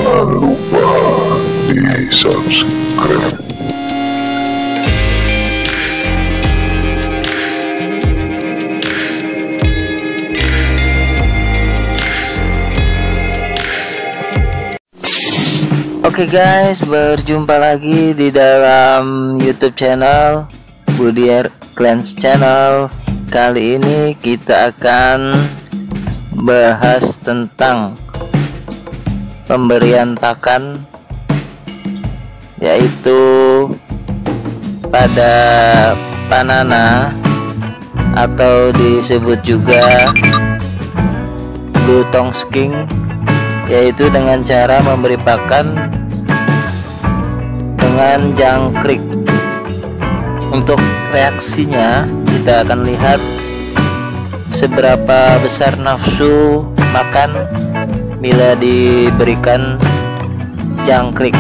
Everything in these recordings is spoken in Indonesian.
Jangan lupa di subscribe. Oke guys, berjumpa lagi di dalam YouTube channel Budiar Clans Channel. Kali ini kita akan bahas tentang pemberian pakan, yaitu pada Panana atau disebut juga Blue Tongue Skink, yaitu dengan cara memberi pakan dengan jangkrik. Untuk reaksinya kita akan lihat seberapa besar nafsu makan bila diberikan jangkrik.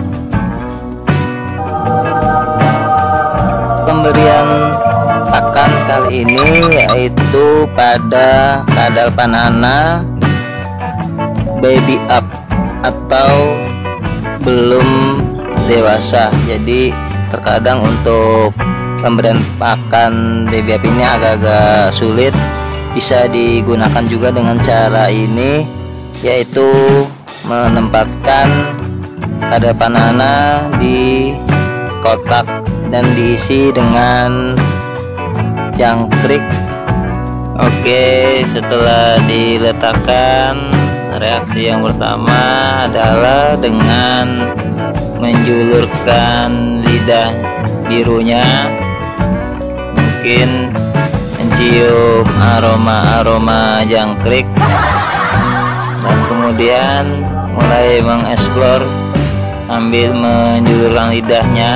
Pemberian pakan kali ini yaitu pada kadal Panana baby up atau belum dewasa. Jadi terkadang untuk pemberian pakan baby up ini agak-agak sulit. Bisa digunakan juga dengan cara ini, yaitu menempatkan kadal Panana di kotak dan diisi dengan jangkrik. Oke, setelah diletakkan, reaksi yang pertama adalah dengan menjulurkan lidah birunya, mungkin mencium aroma jangkrik, dan kemudian mulai mengeksplor sambil menjulurkan lidahnya.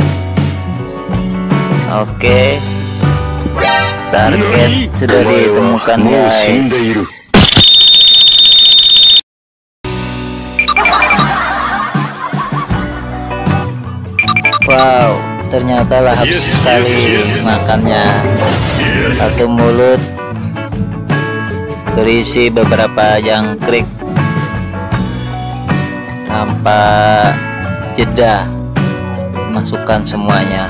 Oke, target sudah ditemukan guys. Wow, ternyata lahap sekali makannya. Satu mulut berisi beberapa jangkrik tanpa jeda, masukkan semuanya.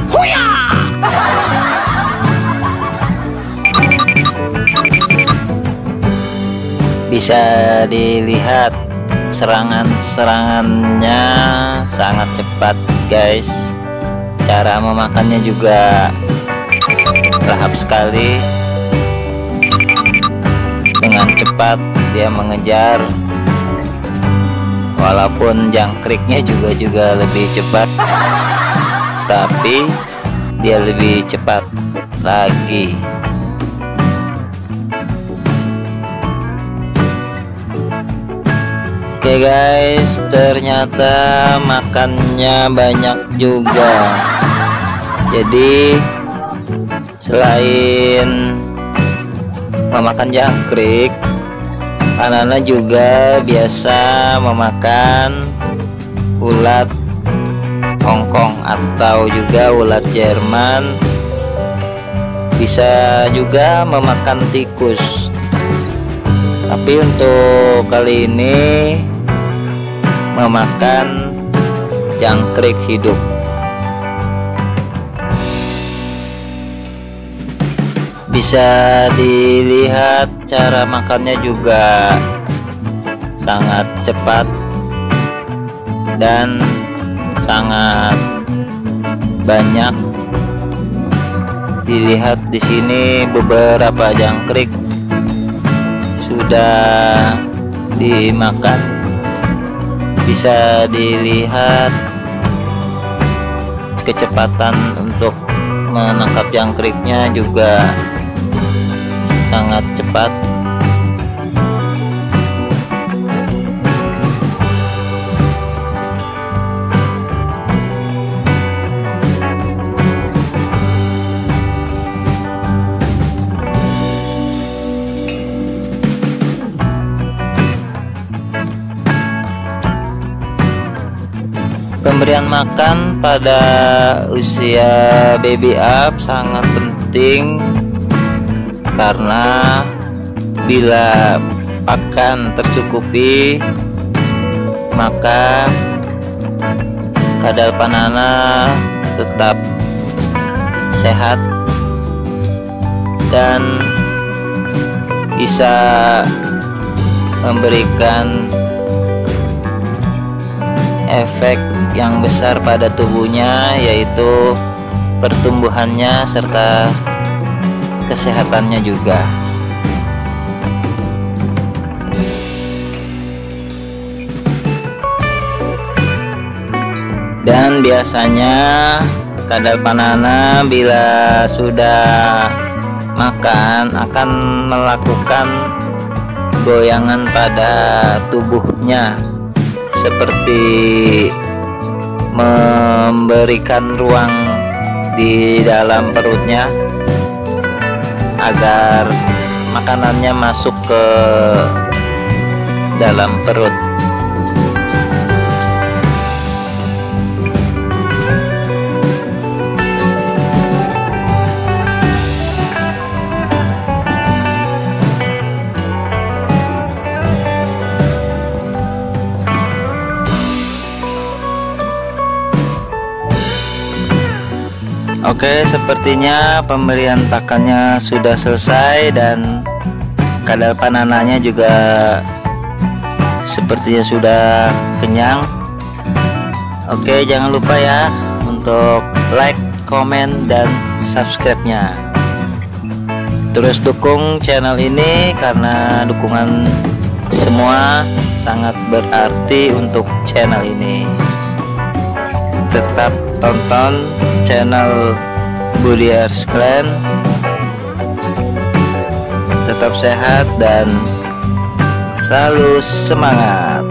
Bisa dilihat serangannya sangat cepat guys. Cara memakannya juga lahap sekali. Dengan cepat dia mengejar, walaupun jangkriknya juga lebih cepat, tapi dia lebih cepat lagi. Oke guys, ternyata makannya banyak juga. Jadi selain memakan jangkrik, Panana juga biasa memakan ulat Hongkong atau juga ulat Jerman. Bisa juga memakan tikus. Tapi untuk kali ini memakan jangkrik hidup. Bisa dilihat cara makannya juga sangat cepat dan sangat banyak. Dilihat di sini beberapa jangkrik sudah dimakan. Bisa dilihat kecepatan untuk menangkap jangkriknya juga sangat cepat. Pemberian makan pada usia baby up sangat penting, karena bila pakan tercukupi maka kadal panana tetap sehat dan bisa memberikan efek yang besar pada tubuhnya, yaitu pertumbuhannya serta kesehatannya juga. Dan biasanya kadal panana bila sudah makan akan melakukan goyangan pada tubuhnya, seperti memberikan ruang di dalam perutnya agar makanannya masuk ke dalam perut. Oke, sepertinya pemberian pakannya sudah selesai dan kadal panananya juga sepertinya sudah kenyang. Oke, jangan lupa ya untuk like, komen, dan subscribe-nya. Terus dukung channel ini karena dukungan semua sangat berarti untuk channel ini. Tetap tonton channel Budiars Clan, tetap sehat dan selalu semangat.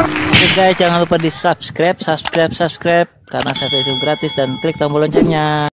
Guys, jangan lupa di subscribe karena subscribe itu gratis dan klik tombol loncengnya.